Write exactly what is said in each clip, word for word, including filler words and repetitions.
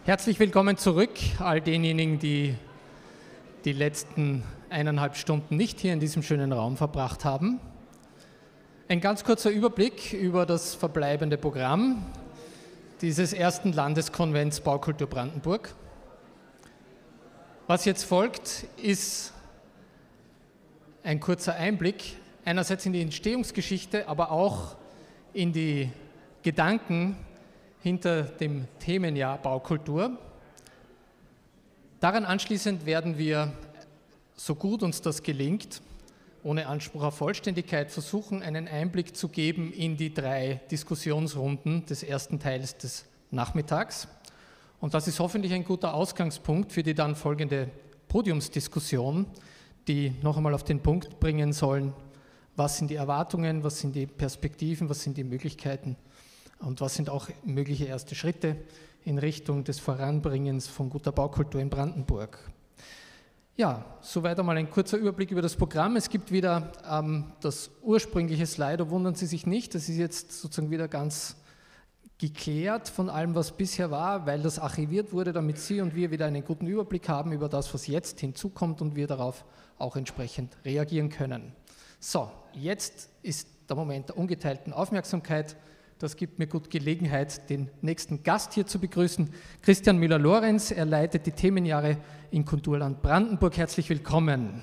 Herzlich willkommen zurück, all denjenigen, die die letzten eineinhalb Stunden nicht hier in diesem schönen Raum verbracht haben. Ein ganz kurzer Überblick über das verbleibende Programm dieses ersten Landeskonvents Baukultur Brandenburg. Was jetzt folgt, ist ein kurzer Einblick einerseits in die Entstehungsgeschichte, aber auch in die Gedanken hinter dem Themenjahr Baukultur. Daran anschließend werden wir, so gut uns das gelingt, ohne Anspruch auf Vollständigkeit versuchen, einen Einblick zu geben in die drei Diskussionsrunden des ersten Teils des Nachmittags. Und das ist hoffentlich ein guter Ausgangspunkt für die dann folgende Podiumsdiskussion, die noch einmal auf den Punkt bringen sollen, was sind die Erwartungen, was sind die Perspektiven, was sind die Möglichkeiten und was sind auch mögliche erste Schritte in Richtung des Voranbringens von guter Baukultur in Brandenburg. Ja, soweit einmal ein kurzer Überblick über das Programm. Es gibt wieder ähm, das ursprüngliche Slide, da wundern Sie sich nicht, das ist jetzt sozusagen wieder ganz geklärt von allem, was bisher war, weil das archiviert wurde, damit Sie und wir wieder einen guten Überblick haben über das, was jetzt hinzukommt und wir darauf auch entsprechend reagieren können. So, jetzt ist der Moment der ungeteilten Aufmerksamkeit. Das gibt mir gut Gelegenheit, den nächsten Gast hier zu begrüßen. Christian Müller-Lorenz, er leitet die Themenjahre in Kulturland Brandenburg. Herzlich willkommen.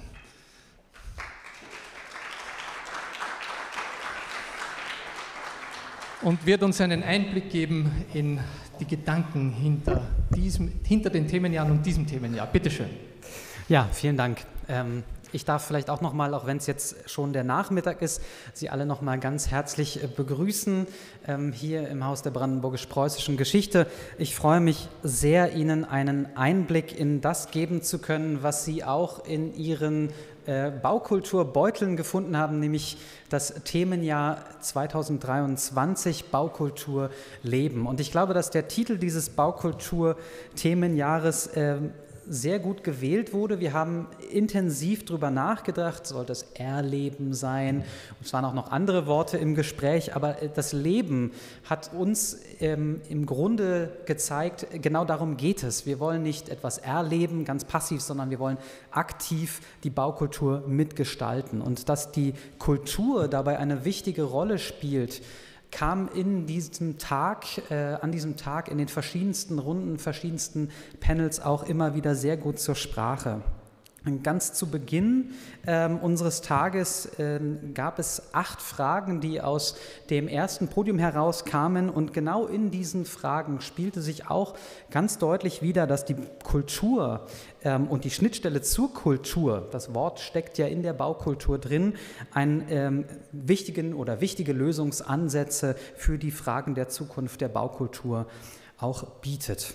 Und wird uns einen Einblick geben in die Gedanken hinter, diesem, hinter den Themenjahren und diesem Themenjahr. Bitte schön. Ja, vielen Dank. Ähm Ich darf vielleicht auch noch mal, auch wenn es jetzt schon der Nachmittag ist, Sie alle noch mal ganz herzlich begrüßen ähm, hier im Haus der brandenburgisch-preußischen Geschichte. Ich freue mich sehr, Ihnen einen Einblick in das geben zu können, was Sie auch in Ihren äh, Baukulturbeuteln gefunden haben, nämlich das Themenjahr zweitausenddreiundzwanzig Baukultur Leben. Und ich glaube, dass der Titel dieses Baukultur-Themenjahres äh, sehr gut gewählt wurde. Wir haben intensiv darüber nachgedacht, soll das Erleben sein? Und es waren auch noch andere Worte im Gespräch, aber das Leben hat uns ähm, im Grunde gezeigt, genau darum geht es. Wir wollen nicht etwas erleben, ganz passiv, sondern wir wollen aktiv die Baukultur mitgestalten. Und dass die Kultur dabei eine wichtige Rolle spielt, kam in diesem Tag, äh, an diesem Tag in den verschiedensten Runden, verschiedensten Panels auch immer wieder sehr gut zur Sprache. Ganz zu Beginn ähm, unseres Tages ähm, gab es acht Fragen, die aus dem ersten Podium herauskamen, und genau in diesen Fragen spielte sich auch ganz deutlich wider, dass die Kultur ähm, und die Schnittstelle zur Kultur, das Wort steckt ja in der Baukultur drin, einen ähm, wichtigen oder wichtige Lösungsansätze für die Fragen der Zukunft der Baukultur auch bietet.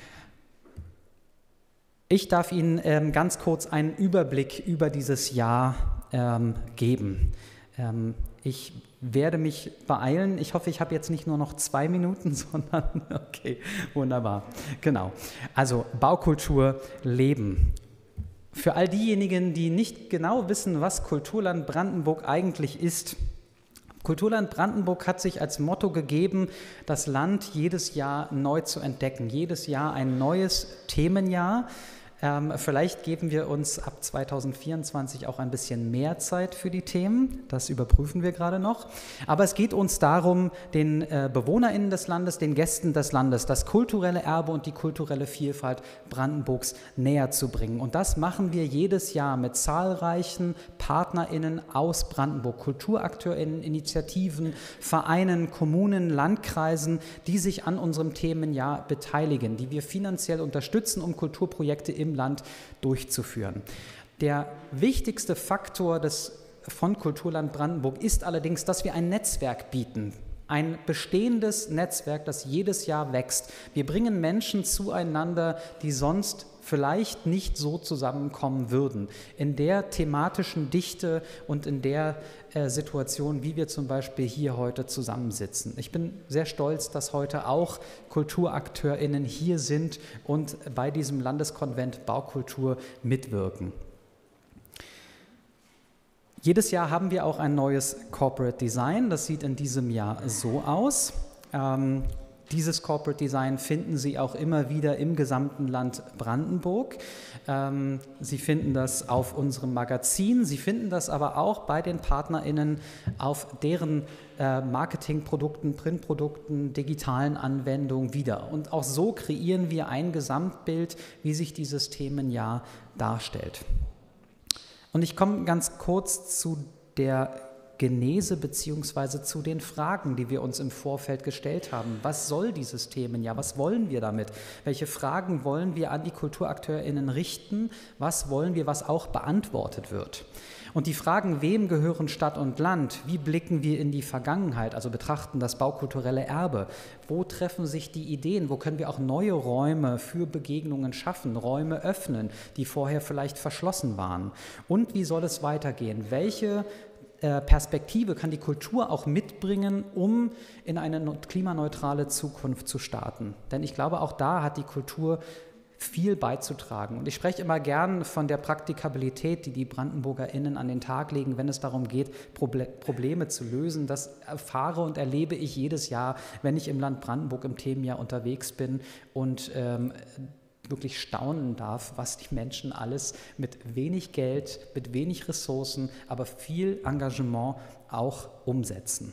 Ich darf Ihnen ähm, ganz kurz einen Überblick über dieses Jahr ähm, geben. Ähm, ich werde mich beeilen. Ich hoffe, ich habe jetzt nicht nur noch zwei Minuten, sondern, okay, wunderbar. Genau. Also Baukultur Leben. Für all diejenigen, die nicht genau wissen, was Kulturland Brandenburg eigentlich ist: Kulturland Brandenburg hat sich als Motto gegeben, das Land jedes Jahr neu zu entdecken, jedes Jahr ein neues Themenjahr. Ähm, vielleicht geben wir uns ab zweitausendvierundzwanzig auch ein bisschen mehr Zeit für die Themen, das überprüfen wir gerade noch. Aber es geht uns darum, den äh, BewohnerInnen des Landes, den Gästen des Landes, das kulturelle Erbe und die kulturelle Vielfalt Brandenburgs näher zu bringen. Und das machen wir jedes Jahr mit zahlreichen PartnerInnen aus Brandenburg, KulturakteurInnen, Initiativen, Vereinen, Kommunen, Landkreisen, die sich an unserem Themenjahr beteiligen, die wir finanziell unterstützen, um Kulturprojekte im Land durchzuführen. Der wichtigste Faktor des, von Kulturland Brandenburg ist allerdings, dass wir ein Netzwerk bieten. Ein bestehendes Netzwerk, das jedes Jahr wächst. Wir bringen Menschen zueinander, die sonst vielleicht nicht so zusammenkommen würden, in der thematischen Dichte und in der äh, Situation, wie wir zum Beispiel hier heute zusammensitzen. Ich bin sehr stolz, dass heute auch KulturakteurInnen hier sind und bei diesem Landeskonvent Baukultur mitwirken. Jedes Jahr haben wir auch ein neues Corporate Design. Das sieht in diesem Jahr so aus. Ähm, Dieses Corporate Design finden Sie auch immer wieder im gesamten Land Brandenburg. Ähm, Sie finden das auf unserem Magazin, Sie finden das aber auch bei den PartnerInnen auf deren äh, Marketingprodukten, Printprodukten, digitalen Anwendungen wieder. Und auch so kreieren wir ein Gesamtbild, wie sich dieses Themenjahr darstellt. Und ich komme ganz kurz zu der Genese beziehungsweise zu den Fragen, die wir uns im Vorfeld gestellt haben. Was soll dieses Themenjahr? Was wollen wir damit? Welche Fragen wollen wir an die KulturakteurInnen richten? Was wollen wir, was auch beantwortet wird? Und die Fragen, wem gehören Stadt und Land? Wie blicken wir in die Vergangenheit, also betrachten das baukulturelle Erbe? Wo treffen sich die Ideen? Wo können wir auch neue Räume für Begegnungen schaffen, Räume öffnen, die vorher vielleicht verschlossen waren? Und wie soll es weitergehen? Welche Perspektive kann die Kultur auch mitbringen, um in eine klimaneutrale Zukunft zu starten? Denn ich glaube, auch da hat die Kultur viel beizutragen. Und ich spreche immer gern von der Praktikabilität, die die BrandenburgerInnen an den Tag legen, wenn es darum geht, Probleme zu lösen. Das erfahre und erlebe ich jedes Jahr, wenn ich im Land Brandenburg im Themenjahr unterwegs bin und ähm, wirklich staunen darf, was die Menschen alles mit wenig Geld, mit wenig Ressourcen, aber viel Engagement auch umsetzen.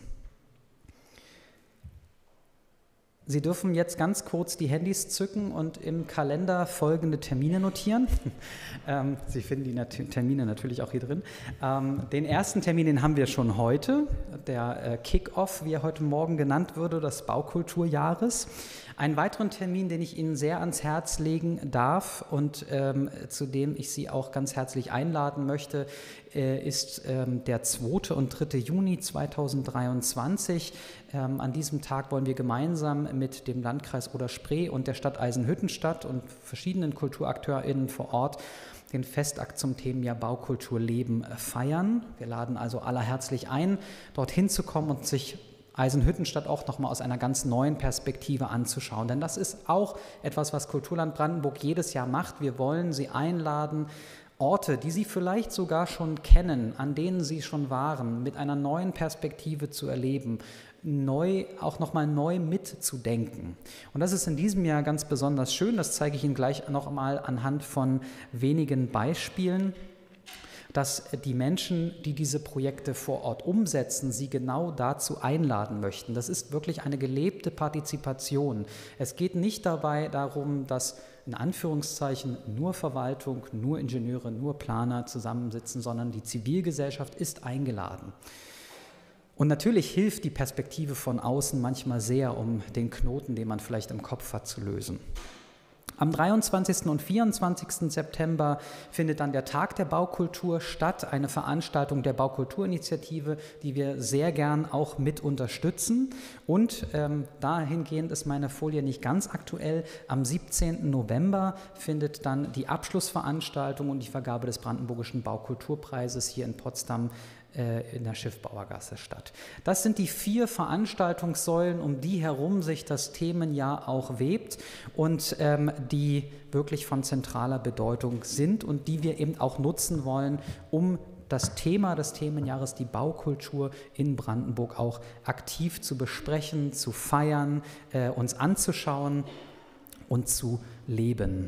Sie dürfen jetzt ganz kurz die Handys zücken und im Kalender folgende Termine notieren. ähm, Sie finden die Nat- Termine natürlich auch hier drin. Ähm, den ersten Termin, den haben wir schon heute, der äh, Kick-Off, wie er heute Morgen genannt würde, des Baukulturjahres. Einen weiteren Termin, den ich Ihnen sehr ans Herz legen darf und ähm, zu dem ich Sie auch ganz herzlich einladen möchte, äh, ist ähm, der zweite und dritte Juni zweitausenddreiundzwanzig. Ähm, an diesem Tag wollen wir gemeinsam mit dem Landkreis Oder-Spree und der Stadt Eisenhüttenstadt und verschiedenen KulturakteurInnen vor Ort den Festakt zum Themenjahr Baukultur leben feiern. Wir laden also alle herzlich ein, dorthin zu kommen und sich Eisenhüttenstadt auch nochmal aus einer ganz neuen Perspektive anzuschauen. Denn das ist auch etwas, was Kulturland Brandenburg jedes Jahr macht. Wir wollen Sie einladen, Orte, die Sie vielleicht sogar schon kennen, an denen Sie schon waren, mit einer neuen Perspektive zu erleben, neu, auch nochmal neu mitzudenken. Und das ist in diesem Jahr ganz besonders schön. Das zeige ich Ihnen gleich nochmal anhand von wenigen Beispielen, dass die Menschen, die diese Projekte vor Ort umsetzen, sie genau dazu einladen möchten. Das ist wirklich eine gelebte Partizipation. Es geht nicht dabei darum, dass in Anführungszeichen nur Verwaltung, nur Ingenieure, nur Planer zusammensitzen, sondern die Zivilgesellschaft ist eingeladen. Und natürlich hilft die Perspektive von außen manchmal sehr, um den Knoten, den man vielleicht im Kopf hat, zu lösen. Am dreiundzwanzigsten und vierundzwanzigsten September findet dann der Tag der Baukultur statt, eine Veranstaltung der Baukulturinitiative, die wir sehr gern auch mit unterstützen. Und ähm, dahingehend ist meine Folie nicht ganz aktuell. Am siebzehnten November findet dann die Abschlussveranstaltung und die Vergabe des Brandenburgischen Baukulturpreises hier in Potsdam in der Schiffbauergasse statt. Das sind die vier Veranstaltungssäulen, um die herum sich das Themenjahr auch webt und ähm, die wirklich von zentraler Bedeutung sind und die wir eben auch nutzen wollen, um das Thema des Themenjahres, die Baukultur in Brandenburg, auch aktiv zu besprechen, zu feiern, äh, uns anzuschauen und zu leben.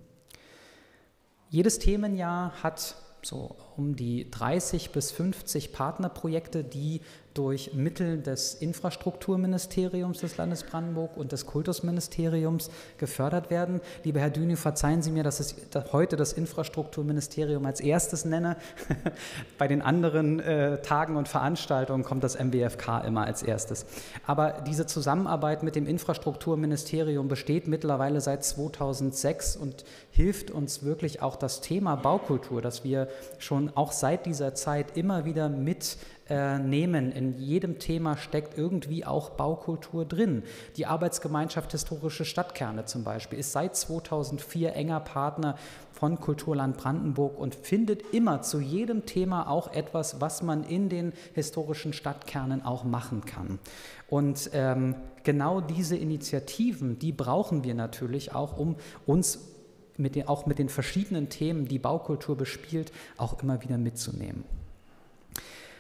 Jedes Themenjahr hat so um die dreißig bis fünfzig Partnerprojekte, die durch Mittel des Infrastrukturministeriums des Landes Brandenburg und des Kultusministeriums gefördert werden. Lieber Herr Düni, verzeihen Sie mir, dass ich heute das Infrastrukturministerium als erstes nenne. Bei den anderen äh, Tagen und Veranstaltungen kommt das M B F K immer als erstes. Aber diese Zusammenarbeit mit dem Infrastrukturministerium besteht mittlerweile seit zweitausendsechs und hilft uns wirklich auch das Thema Baukultur, das wir schon auch seit dieser Zeit immer wieder mit äh, nehmen. In jedem Thema steckt irgendwie auch Baukultur drin. Die Arbeitsgemeinschaft Historische Stadtkerne zum Beispiel ist seit zweitausendvier enger Partner von Kulturland Brandenburg und findet immer zu jedem Thema auch etwas, was man in den historischen Stadtkernen auch machen kann. Und ähm, genau diese Initiativen, die brauchen wir natürlich auch, um uns mit den, auch mit den verschiedenen Themen, die Baukultur bespielt, auch immer wieder mitzunehmen.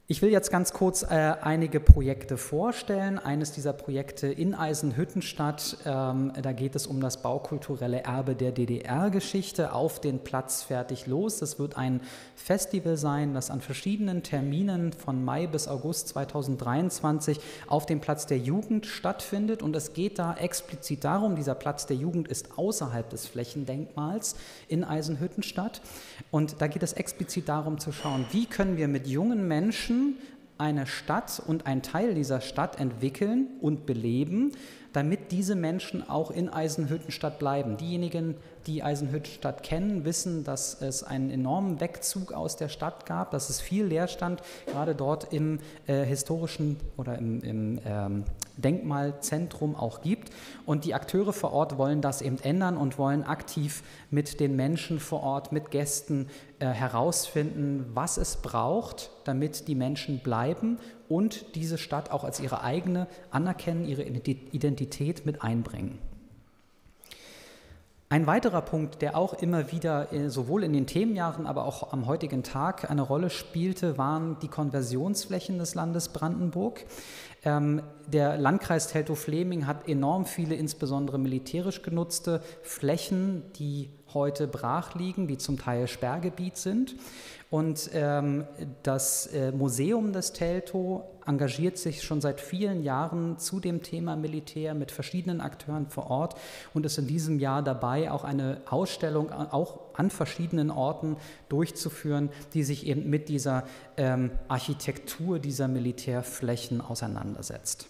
Ich will jetzt ganz kurz äh, einige Projekte vorstellen. Eines dieser Projekte in Eisenhüttenstadt, ähm, da geht es um das baukulturelle Erbe der D D R-Geschichte, auf den Platz fertig los. Das wird ein Festival sein, das an verschiedenen Terminen von Mai bis August zweitausenddreiundzwanzig auf dem Platz der Jugend stattfindet. Und es geht da explizit darum, dieser Platz der Jugend ist außerhalb des Flächendenkmals in Eisenhüttenstadt. Und da geht es explizit darum zu schauen, wie können wir mit jungen Menschen eine Stadt und einen Teil dieser Stadt entwickeln und beleben, damit diese Menschen auch in Eisenhüttenstadt bleiben. Diejenigen, die Eisenhüttenstadt kennen, wissen, dass es einen enormen Wegzug aus der Stadt gab, dass es viel Leerstand gerade dort im äh, historischen oder im, im ähm, Denkmalzentrum auch gibt. Und die Akteure vor Ort wollen das eben ändern und wollen aktiv mit den Menschen vor Ort, mit Gästen äh, herausfinden, was es braucht, damit die Menschen bleiben und diese Stadt auch als ihre eigene anerkennen, ihre Identität mit einbringen. Ein weiterer Punkt, der auch immer wieder sowohl in den Themenjahren, aber auch am heutigen Tag eine Rolle spielte, waren die Konversionsflächen des Landes Brandenburg. Ähm, der Landkreis Teltow-Fläming hat enorm viele, insbesondere militärisch genutzte Flächen, die heute brach liegen, die zum Teil Sperrgebiet sind. Und ähm, das äh, Museum des Teltow engagiert sich schon seit vielen Jahren zu dem Thema Militär mit verschiedenen Akteuren vor Ort und ist in diesem Jahr dabei, auch eine Ausstellung auch an verschiedenen Orten durchzuführen, die sich eben mit dieser ähm, Architektur dieser Militärflächen auseinandersetzt.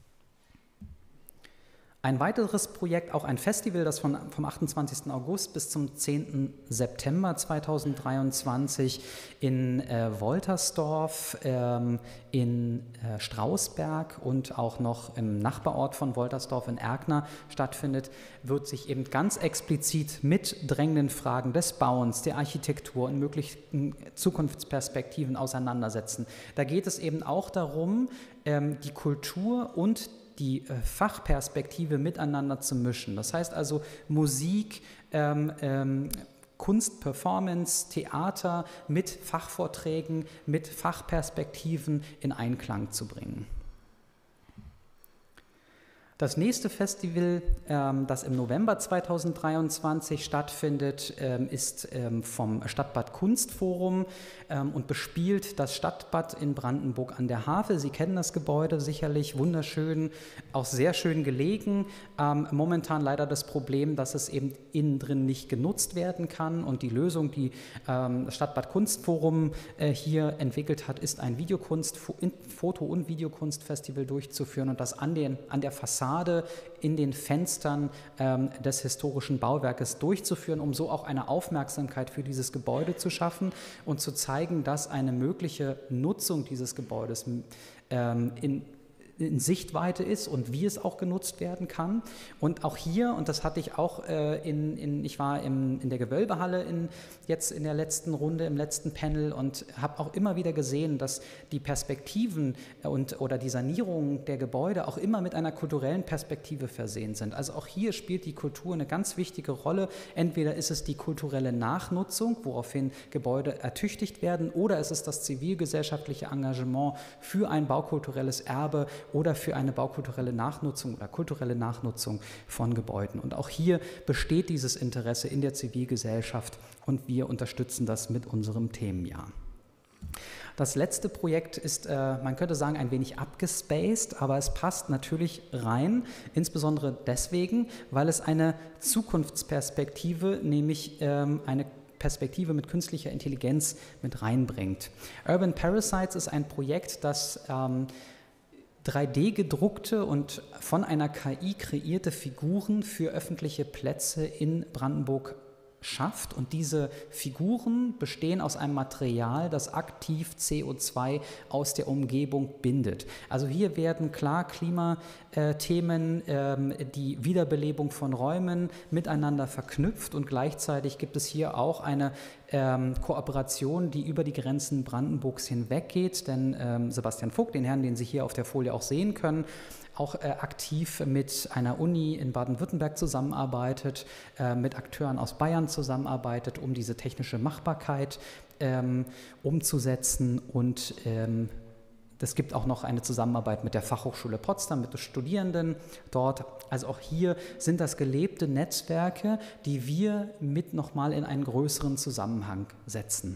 Ein weiteres Projekt, auch ein Festival, das von, vom achtundzwanzigsten August bis zum zehnten September zweitausenddreiundzwanzig in äh, Woltersdorf, ähm, in äh, Strausberg und auch noch im Nachbarort von Woltersdorf in Erkner stattfindet, wird sich eben ganz explizit mit drängenden Fragen des Bauens, der Architektur und möglichen Zukunftsperspektiven auseinandersetzen. Da geht es eben auch darum, ähm, die Kultur und die äh, Fachperspektive miteinander zu mischen. Das heißt also Musik, ähm, ähm, Kunst, Performance, Theater mit Fachvorträgen, mit Fachperspektiven in Einklang zu bringen. Das nächste Festival, ähm, das im November zweitausenddreiundzwanzig stattfindet, ähm, ist ähm, vom Stadtbad Kunstforum ähm, und bespielt das Stadtbad in Brandenburg an der Havel. Sie kennen das Gebäude sicherlich, wunderschön, auch sehr schön gelegen. Ähm, momentan leider das Problem, dass es eben innen drin nicht genutzt werden kann. Und die Lösung, die ähm, das Stadtbad Kunstforum äh, hier entwickelt hat, ist ein Videokunst, Foto- und Videokunstfestival durchzuführen und das an, den, an der Fassade in den Fenstern ähm, des historischen Bauwerkes durchzuführen, um so auch eine Aufmerksamkeit für dieses Gebäude zu schaffen und zu zeigen, dass eine mögliche Nutzung dieses Gebäudes ähm, in in Sichtweite ist und wie es auch genutzt werden kann. Und auch hier, und das hatte ich auch äh, in, in, ich war im, in der Gewölbehalle in, jetzt in der letzten Runde, im letzten Panel und habe auch immer wieder gesehen, dass die Perspektiven und, oder die Sanierung der Gebäude auch immer mit einer kulturellen Perspektive versehen sind. Also auch hier spielt die Kultur eine ganz wichtige Rolle. Entweder ist es die kulturelle Nachnutzung, woraufhin Gebäude ertüchtigt werden, oder es ist das zivilgesellschaftliche Engagement für ein baukulturelles Erbe oder für eine baukulturelle Nachnutzung oder kulturelle Nachnutzung von Gebäuden. Und auch hier besteht dieses Interesse in der Zivilgesellschaft und wir unterstützen das mit unserem Themenjahr. Das letzte Projekt ist, äh, man könnte sagen, ein wenig abgespaced, aber es passt natürlich rein, insbesondere deswegen, weil es eine Zukunftsperspektive, nämlich ähm, eine Perspektive mit künstlicher Intelligenz mit reinbringt. Urban Parasites ist ein Projekt, das ähm, drei D gedruckte und von einer K I kreierte Figuren für öffentliche Plätze in Brandenburg schafft. Und diese Figuren bestehen aus einem Material, das aktiv C O zwei aus der Umgebung bindet. Also hier werden klar Klimathemen, ähm, die Wiederbelebung von Räumen miteinander verknüpft und gleichzeitig gibt es hier auch eine ähm, Kooperation, die über die Grenzen Brandenburgs hinweggeht, denn ähm, Sebastian Vogt, den Herrn, den Sie hier auf der Folie auch sehen können, auch äh, aktiv mit einer Uni in Baden-Württemberg zusammenarbeitet, äh, mit Akteuren aus Bayern zusammenarbeitet, um diese technische Machbarkeit ähm, umzusetzen. Und ähm, es gibt auch noch eine Zusammenarbeit mit der Fachhochschule Potsdam, mit den Studierenden dort. Also auch hier sind das gelebte Netzwerke, die wir mit nochmal in einen größeren Zusammenhang setzen.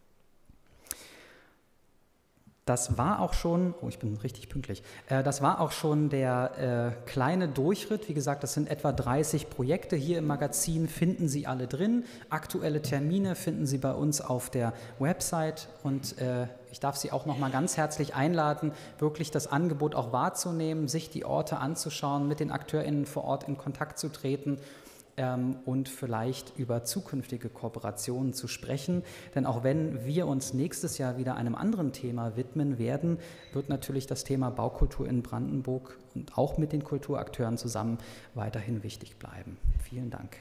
Das war auch schon, oh, ich bin richtig pünktlich, äh, das war auch schon der äh, kleine Durchritt. Wie gesagt, das sind etwa dreißig Projekte. Hier im Magazin finden Sie alle drin. Aktuelle Termine finden Sie bei uns auf der Website. Und äh, ich darf Sie auch noch mal ganz herzlich einladen, wirklich das Angebot auch wahrzunehmen, sich die Orte anzuschauen, mit den AkteurInnen vor Ort in Kontakt zu treten und vielleicht über zukünftige Kooperationen zu sprechen. Denn auch wenn wir uns nächstes Jahr wieder einem anderen Thema widmen werden, wird natürlich das Thema Baukultur in Brandenburg und auch mit den Kulturakteuren zusammen weiterhin wichtig bleiben. Vielen Dank.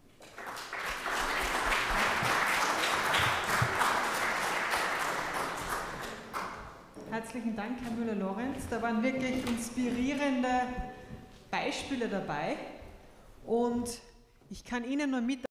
Herzlichen Dank, Herr Müller-Lorenz. Da waren wirklich inspirierende Beispiele dabei. Und ich kann Ihnen nur mit